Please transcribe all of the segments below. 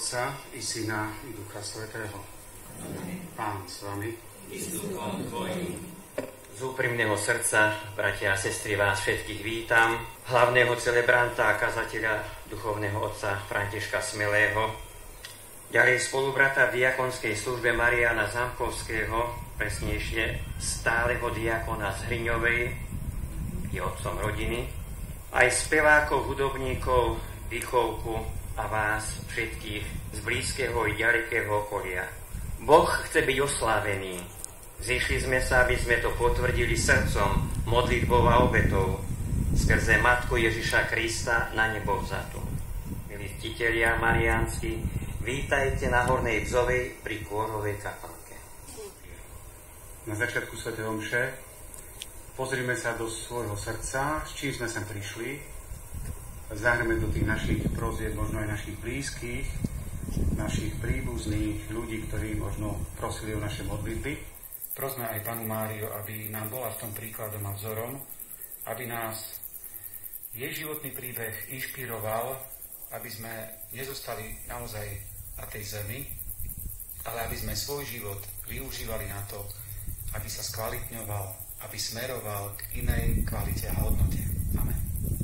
Otca i Syna i Ducha Svätého. Pán s vami. I s duchom tvojim. Z úprimného srdca, bratia a sestry, vás všetkých vítam. Hlavného celebranta a kazateľa duchovného otca Františka Smelého. Ďalej spolubrata v diakonskej službe Mariána Zamkovského, presnejšie stáleho diakona z Hriňovej, je otcom rodiny. Aj spevákov, hudobníkov, výchovku a vás všetkých z blízkeho i ďalekého okolia. Boh chce byť oslávený. Zišli sme sa, aby sme to potvrdili srdcom, modlitbou a obetou skrze Matku Ježiša Krista na nebo vzatu. Milí ctitelia mariánsky, vítajte na Hornej Bzovej pri Kôrovej kaplnke. Na začiatku svätého omše pozrime sa do svojho srdca, s čím sme sem prišli. Zahrme do tých našich prosieb, možno aj našich blízkych, našich príbuzných, ľudí, ktorí možno prosili o naše modlitby. Prosme aj Pannu Máriu, aby nám bola v tom príkladom a vzorom, aby nás jej životný príbeh inšpiroval, aby sme nezostali naozaj na tej zemi, ale aby sme svoj život využívali na to, aby sa skvalitňoval, aby smeroval k inej kvalite a hodnote. Amen.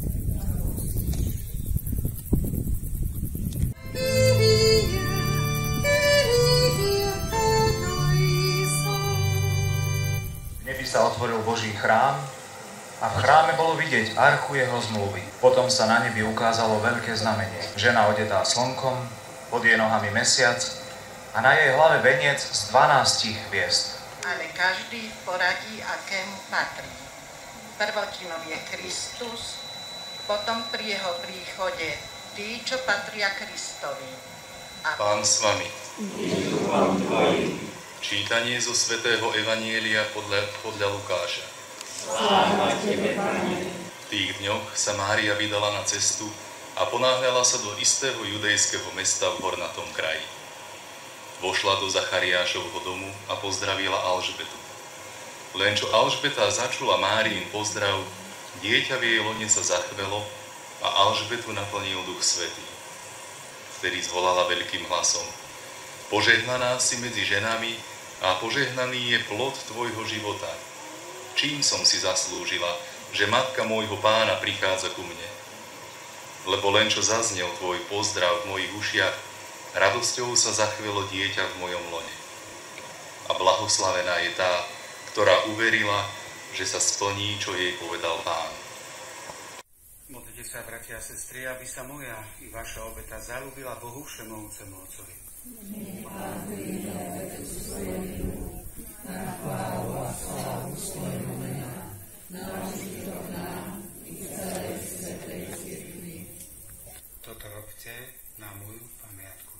V nebi sa otvoril Boží chrám a v chráme bolo vidieť archu jeho zmluvy. Potom sa na nebi ukázalo veľké znamenie. Žena odetá slnkom, pod jej nohami mesiac a na jej hlave veniec z 12 hviezd. Ale každý v poradí, akému patrí. Prvotinom je Kristus, potom pri jeho príchode tí, čo patria Kristovi. A Pán s vami. Čítanie zo svätého Evanjelia podľa Lukáša. Sláva tebe, Pane. V tých dňoch sa Mária vydala na cestu a ponáhľala sa do istého judejského mesta v hornatom kraji. Vošla do Zachariášovho domu a pozdravila Alžbetu. Len čo Alžbeta začula Máriin pozdrav, dieťa v jej lone sa zachvelo a Alžbetu naplnil Duch Svätý. Vtedy zvolala veľkým hlasom: Požehnaná si medzi ženami a požehnaný je plod tvojho života. Čím som si zaslúžila, že matka môjho Pána prichádza ku mne? Lebo len čo zaznel tvoj pozdrav v mojich ušiach, radosťou sa zachvelo dieťa v mojom lone. A blahoslavená je tá, ktorá uverila, že sa splní, čo jej povedal Pán. Modlite sa, bratia a sestry, aby sa moja i vaša obeta zaľúbila Bohu Všemovúcemu Otcovi. Nech Pán príjme obetu svojemu, na chválu a slávu svojho mena, na užitok nám i celej svätej cirkvi. Toto robte na moju pamiatku.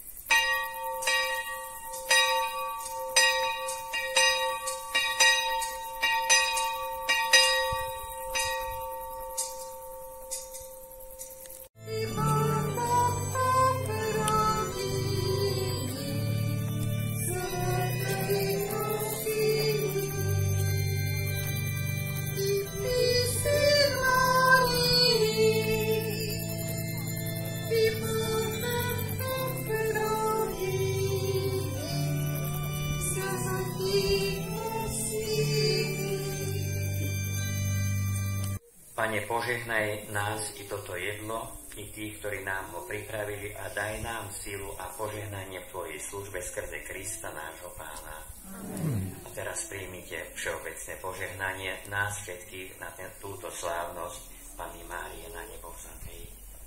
Pane, požehnaj nás i toto jedlo, i tých, ktorí nám ho pripravili a daj nám silu a požehnanie v Tvojej službe skrze Krista, nášho Pána. Amen. A teraz príjmite všeobecné požehnanie nás všetkých na túto slávnosť Panny Márie na nebo vzatej.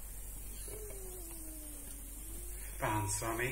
Pán s vami.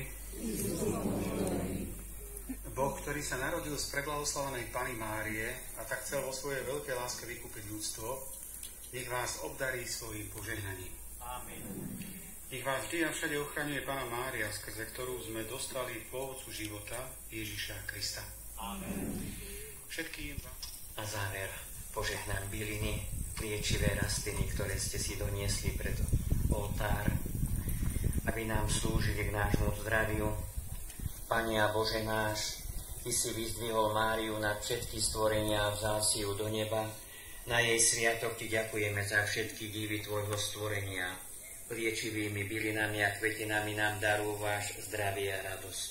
Boh, ktorý sa narodil z preblahoslavenej Panny Márie a tak chcel vo svojej veľkej láske vykúpiť ľudstvo, nech vás obdarí svojím požehnaním. Amen. Nech vás vždy a všade ochraňuje Panna Mária, skrze ktorú sme dostali pôvodcu života Ježiša Krista. Amen. Všetkým vám. Na záver požehnám byliny, liečivé rastliny, ktoré ste si doniesli pred oltár, aby nám slúžili k nášmu zdraviu. Pane a Bože náš, Ty si vyzdvihol Máriu nad všetky stvorenia a vzal si ju do neba. Na jej sviatok Ti ďakujeme za všetky divy Tvojho stvorenia. liečivými bylinami a kvetinami nám darúvaš zdravie a radosť.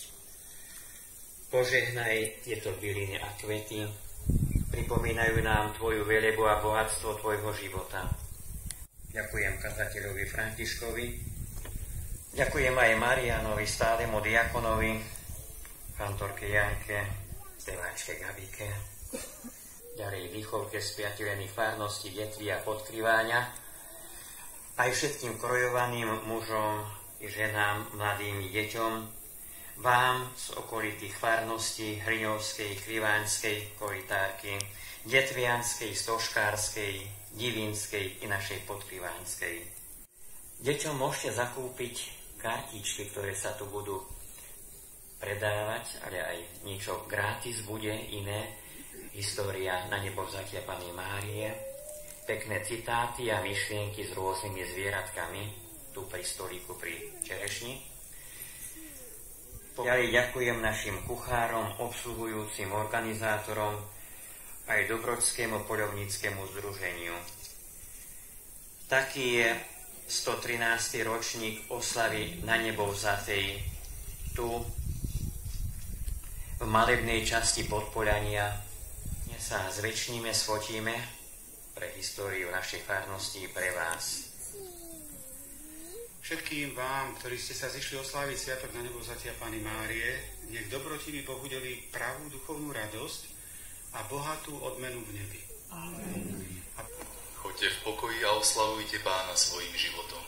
Požehnaj tieto byliny a kvety, pripomínajú nám Tvoju velebu a bohatstvo Tvojho života. Ďakujem kazateľovi Františkovi, ďakujem aj Marianovi, stálemu diakonovi, kantorke Janke, speváčke Gabike, ďalej výchovke spriateľených farností Detví a Podkryváňa, aj všetkým krojovaným mužom i ženám, mladým deťom, vám z okolitých farností Hriňovskej, Kriváňskej, Korytárky, Detvianskej, Stoškárskej, Divínskej i našej Podkryváňskej. Deťom môžete zakúpiť kartičky, ktoré sa tu budú predávať, ale aj niečo gratis bude iné. História na nebovzatia Panny Márie, pekné citáty a myšlienky s rôznymi zvieratkami tu pri stolíku pri čerešni. Ďalej ďakujem našim kuchárom, obsluhujúcim organizátorom aj Dobrodskému poľovníckemu združeniu. Taký je 113. ročník oslavy na nebovzatej tu v malebnej časti Podpoľania. Dnes sa zvečníme, sfotíme pre históriu našej farnosti pre vás. Všetkým vám, ktorí ste sa zišli osláviť sviatok na nebovzatia Panny Márie, nech dobrotivý Boh udeli pravú duchovnú radosť a bohatú odmenu v nebi. Amen. Choďte v pokoji a oslavujte Pána svojím životom.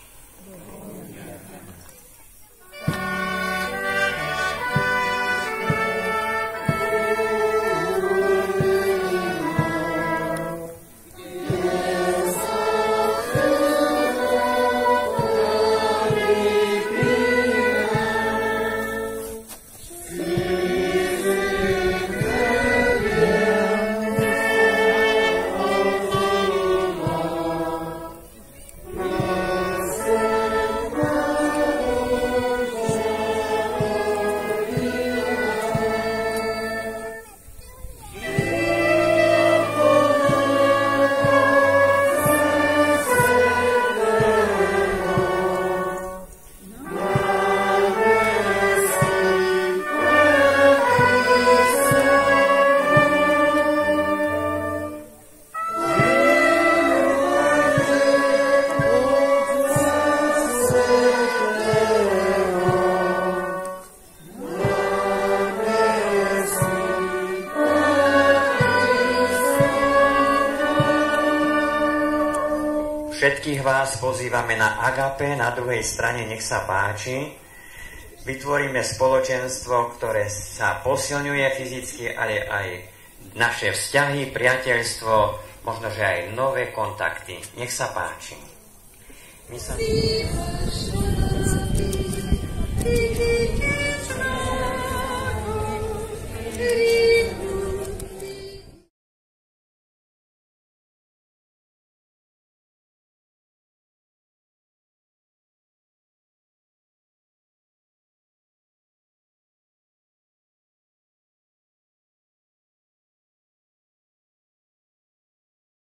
Všetkých vás pozývame na Agape, na druhej strane, nech sa páči. Vytvoríme spoločenstvo, ktoré sa posilňuje fyzicky, ale aj naše vzťahy, priateľstvo, možno, že aj nové kontakty. Nech sa páči. My sa...